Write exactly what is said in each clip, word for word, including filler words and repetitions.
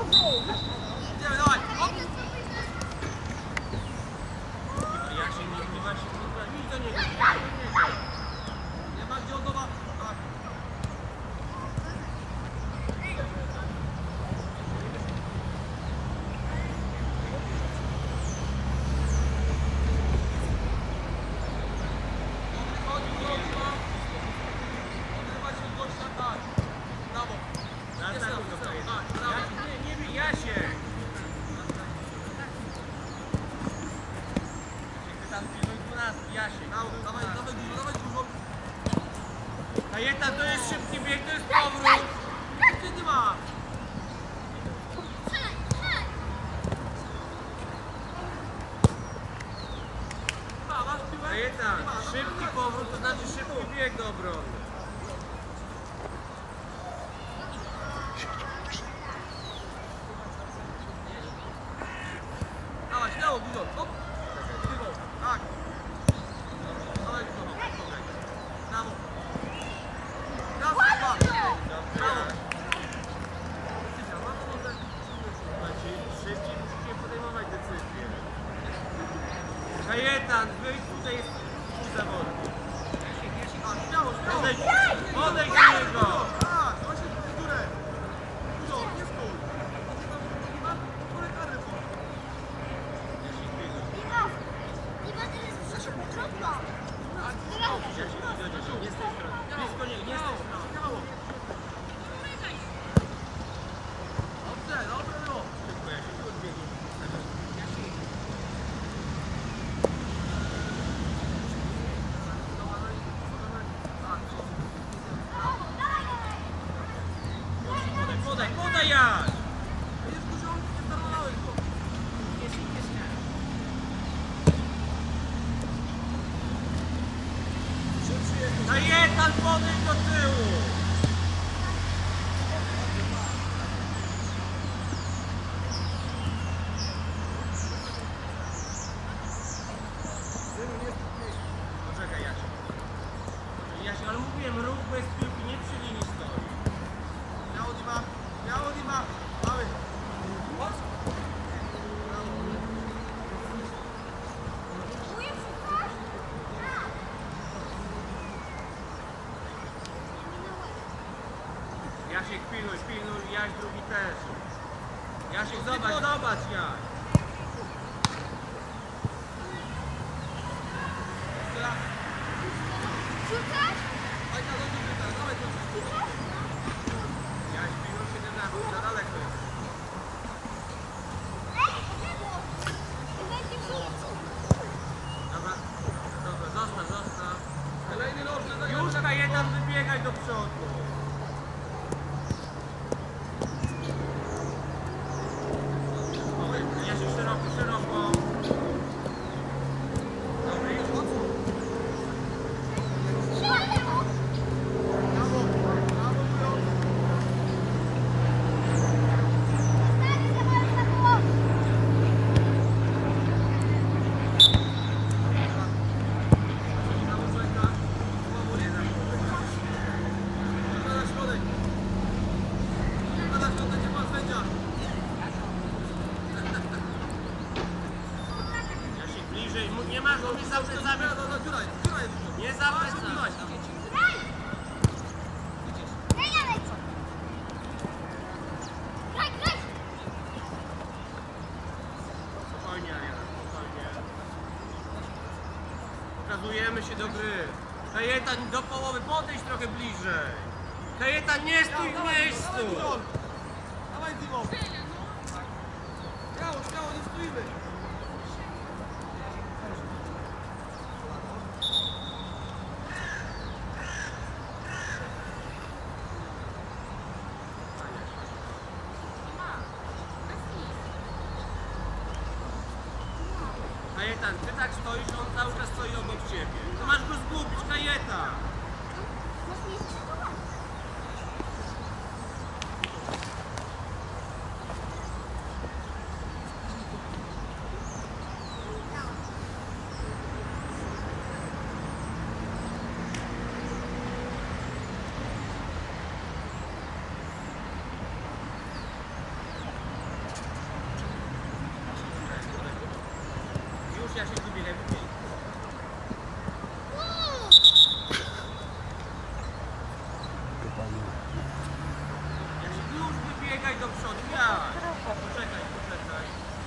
Kajetan, to jest szybki bieg, to jest powrót. Gdzie ty masz? Kajetan, szybki powrót to znaczy szybki bieg do obrony. Dawaj, śmiało, dużo. Hop. Tak. Dawaj, dużo. Brawo. Brawo. Brawo. Szybciej musicie podejmować decyzje. Kajetan, wyjdź tutaj jest twój zawodnik. Śmiało, śmiało. Odejdź, odejdź do niego. Tak, właśnie w górę. Dużo, nie stój. Nie ma górę kary. Nie z tej strony. Blisko nie, nie z tej strony. Śmiało. Dobrze, dobrze było. Szybko, ja się tu odbiegnie. Podaj, podaj Jaś! Jest dużo, nie zarolałeś go. Kajetan, podejdź do tyłu! Poczekaj Jasiu. Jasiu, ale mówiłem, ruch bez piłki nie przy linii stoi. Miało Dima, miało Dima, mały. Chodź. Jasiek, pilnuj, pilnuj, Jaś drugi też. Jasiek, zobacz, zobacz Jaś. Rzucasz? Jaś, pilnuj się ten zachód, za daleko jest. Dobra, dobra, zostaw, zostaw. Kolejny ląd, już Kajetan, wybiegaj do przodu. Jasiu, szeroko, szeroko. Dobry, już mocno. Brawo, brawo, brawo. Nie ma go, nie za plecami. Nie za plecami. Spokojnie, Ariana, spokojnie. Pokazujemy się do gry. Kajetan do połowy, podejdź trochę bliżej. Kajetan, nie stój w miejscu. Dawaj, Dimo. Śmiało, śmiało, nie stójmy. Kajetan, ty tak stoisz, on cały czas stoi obok ciebie. Ty masz go zgubić, Kajetan. do przodu, ja! Poczekaj, poczekaj.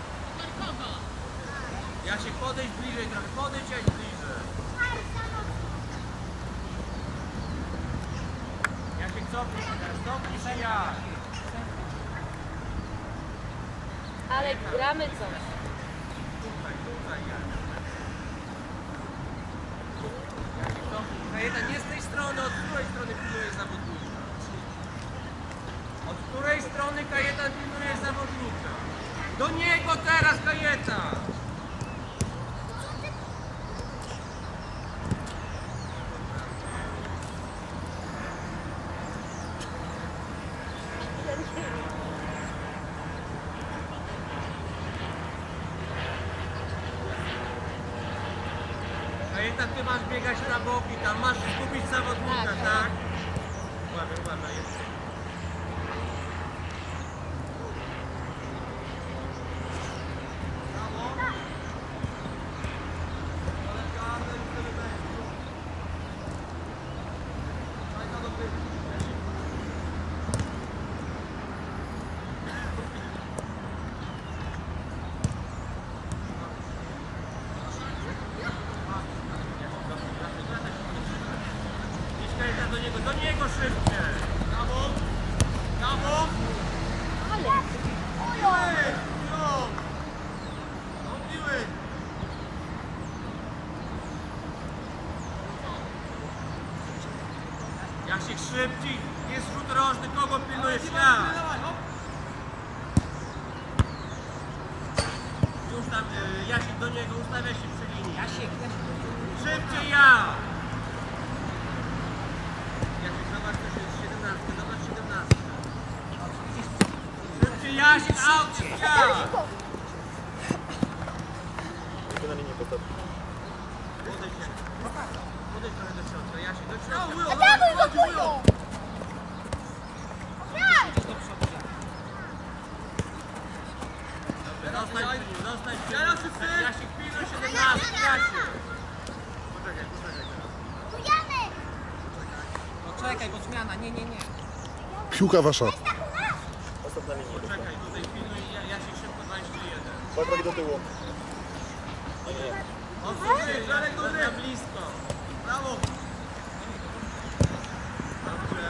Jasiek, podejdź bliżej trochę, podejdź jak bliżej. Jasiek, cofnij się teraz, cofnij się ja. Ale gramy coś. Tutaj, tutaj, Jasiek. Jasiek, cofnij. Kajeta, nie z tej strony, od której strony pilnuje zawodnika? Od której strony Kajetan pilnuje zawodnika? Do niego teraz, Kajetan! Kajetan, ty masz biegać na boki, tam masz skupić zawodnika, tak? tak? Uważaj, uważaj, jest. Do niego, do niego szybciej! Brawo! Brawo! Ale! Piły! No! No piły! Jasiek szybciej! Jest rzut rożny, kogo pilnujesz? Ja! Już tam, y, Jasiek do niego, ustawia się przy linii. Jasiek, szybciej ja! Jasiek, zobacz, to jest siedemnastka, zobacz siedemnastka. Szybciej Jasiek, aut, ja! Tylko na linię postawić. Podejdź się. Podejdź trochę do środka, Jasiek, do środka. Atakuj go pójdą! Dobrze, zostań przy nim, zostań przy nim. Jasiek, pilnuj siedemnastki, Jasiek. Poczekaj, poczekaj teraz. Poczekaj, bo zmiana, nie, nie, nie. Piłka wasza. Postaw na linię. Poczekaj, tutaj pilnuj, Ja- Jasiek szybko dwadzieścia jeden. Dwa kroki do tyłu. Nie, nie. Odsuń, Żarek dobry. Za blisko. Brawo. Dobrze.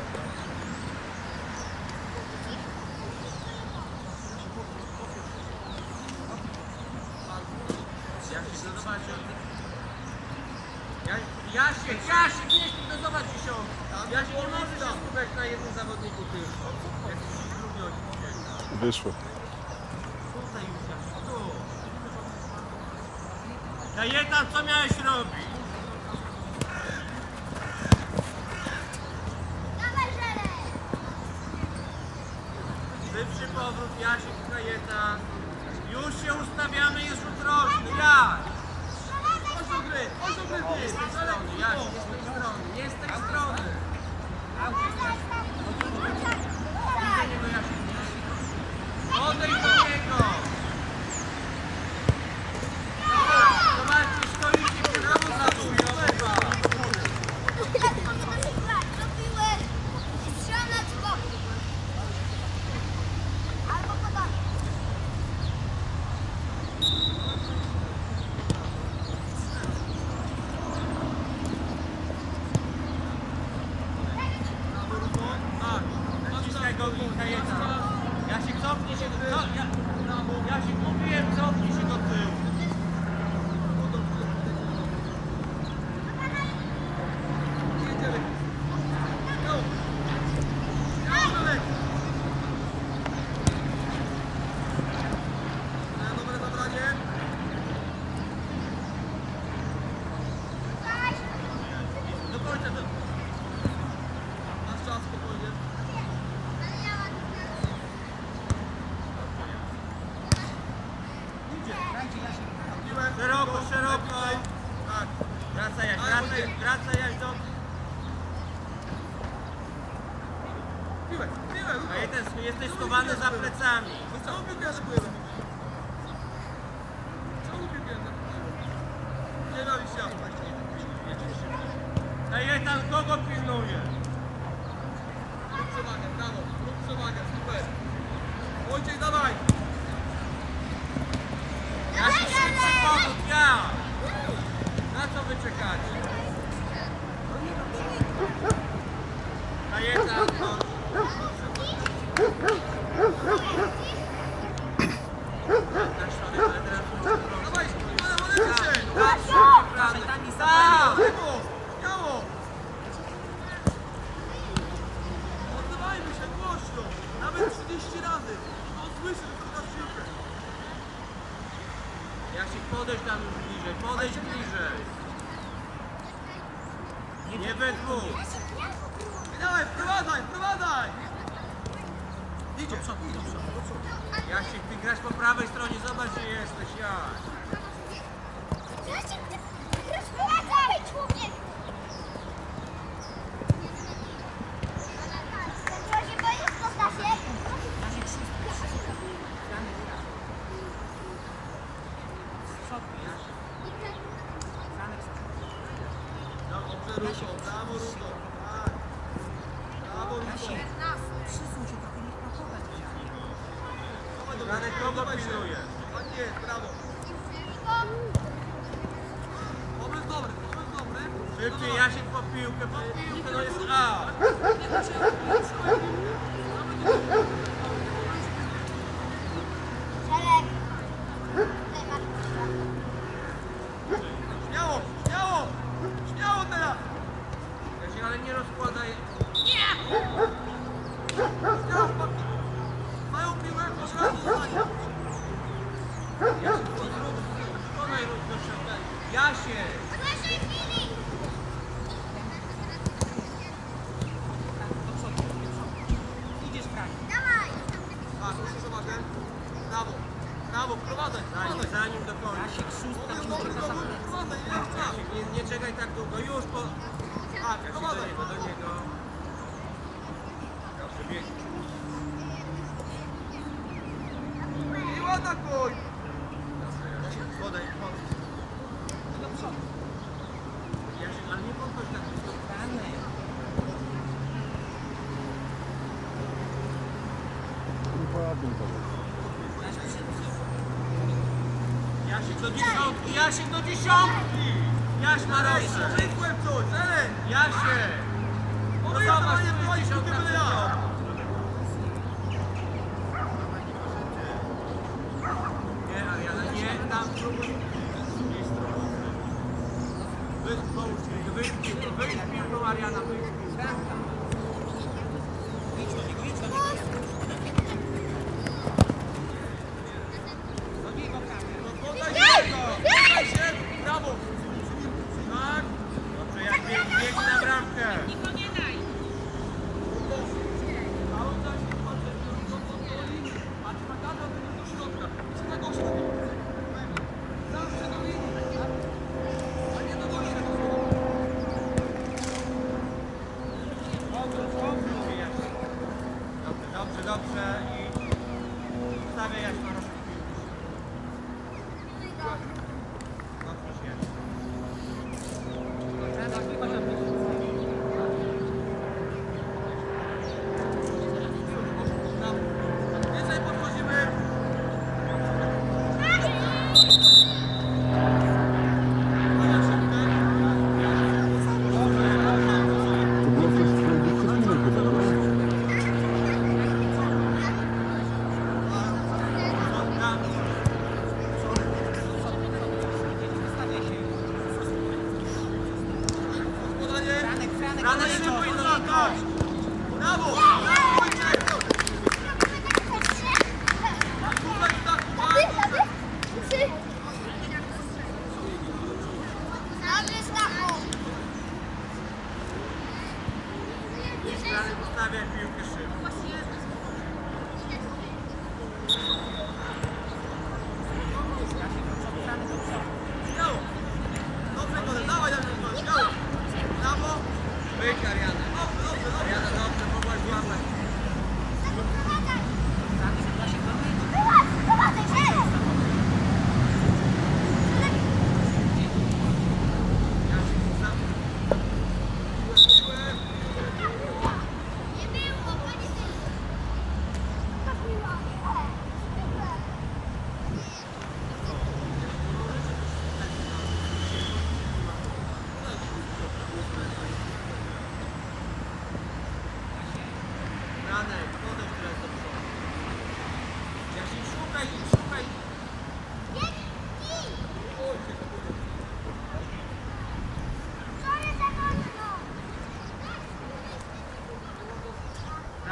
Jasiek, no zobacz. Ja- Jasiek, Jasiek, nie śpi, no zobacz dziesiątkę. Jasiek, nie możesz się skupiać na jednym zawodniku tylko. Jak ci drugi odcinek. Wyszło. Tutaj już Jasiek, tu. Kajetan, co miałeś robić? Szybszy powrót, Jasiek i Kajetan. Już się ustawiamy, jest rzut rożny. Jak? Chodź do gry, chodź do gry. Nie z tej strony, Jasiek, nie z tej strony, nie z tej strony. Do niego, Jasiek. Odejdź do niego. Zobaczcie, stoicie, brawo za dół, Józefa. Tak, naciskaj go i Kajetan. Jasiek, cofnij się do tyłu. Ja, Jasiek, mówiłem, cofnij się do tyłu. Dobre zabranie. Do końca. Do... Masz czas spokojnie. Szeroko, szeroko. Tak. Wracaj jak, wracaj, wracaj jak do... Piłek, piłek. A jeden, jesteś schowany za plecami. Całą piłkę atakujemy. Całą piłkę atakujemy. Nie bawi się. Kajetan, kogo pilnuje? Rób przewagę, brawo. Rób przewagę, super. trzydzieści razy. On słyszy, że to teraz piłkę. Jasiek, podejdź tam już bliżej, podejdź bliżej. Nie we dwóch. Dawaj, wprowadzaj, wprowadzaj. Idzie. Jasiek, ty grasz po prawej stronie, zobacz gdzie jesteś, ja. Jasiek, ty rozprowadzaj, człowiek! Skończyło się boisko, Stasiek? Jasiek szósty. Janek gra. Z przodu, Jasiek. Janek z przodu. Dobrze, Ruso, brawo, Ruso. Tak. Brawo, Ruso. Jasiek, przysuń się trochę, niech pakować Janek. Janek, kogo pilnuje? Tak jest, brawo. Pomysł dobry, pomysł dobry. Szybciej, Jasiek po piłkę, po piłkę, no jest A. Szereg. Tutaj masz piłkę. Śmiało, śmiało, śmiało teraz. Jasiek, ale nie rozkładaj. Nie! Śmiało, chłopaki. Mają piłkę, od razu zostanie. Jasiek, wykonaj ruch do środka. Jasiek! W naszej chwili! Do przodu, do przodu. Idziesz kraj. Dawaj! Tak, proszę uwagę. Brawo, brawo, wprowadzaj, wprowadzaj. Zanim do końca. Jasiek szóstka, Pomysł piłkę dobry, za dobry, sam. wprowadzaj, nie jest czas. Jasiek, nie, nie czekaj tak długo, już po... Tak, Jasiek, do wprowadzaj. niego, do niego. Dobrze, biegnie. I ładna kuj. Podejdź, podejdź. Do przodu. Jasiek, ale nie podchodź tak blisko. Janek. Ładnie to. Jasiek, szybciej. Jasiek do dziesiątki, Jasiek do dziesiątki! Jaś ma ręce! Przykłem coś, Ellen! Jasiek! No zobacz, tu jest dziesiątka przyjdzie. Nie, Ariana, nie, tam próbuj. Wyjdź, połóż piłkę, wyjdź piłką, wyjdź piłką, Ariana, wyjdź piłką. Tak, tam. Idź do niego, idź do niego. Do niego, Kamil. Podaj się go! Podaj się! Brawo! Tak? Dobrze, jak bieg, bieg na bramkę. Niko nie daj. Cały czas się patrzę, do, do, do linii. Patrz na kadrę, do środka. Czy na gościa? Zawsze do linii. A nie do gościa. Obróć, obróć się, Jasiek. Dobrze, dobrze, dobrze. I stawiaj Jaś na rożkę. Dobrze się. Teraz chyba się odbyć. Więcej podchodzimy. To było coś dyscypliny chyba, nie?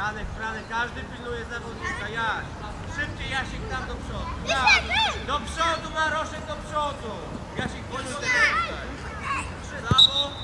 Franek, Franek, każdy pilnuje zawodnika. Jaś. Szybciej Jasiek tam do przodu. Wyżej, Tak. wyżej. Do przodu Maroszek, do przodu. Jasiek pilnuje tego tutaj. Brawo.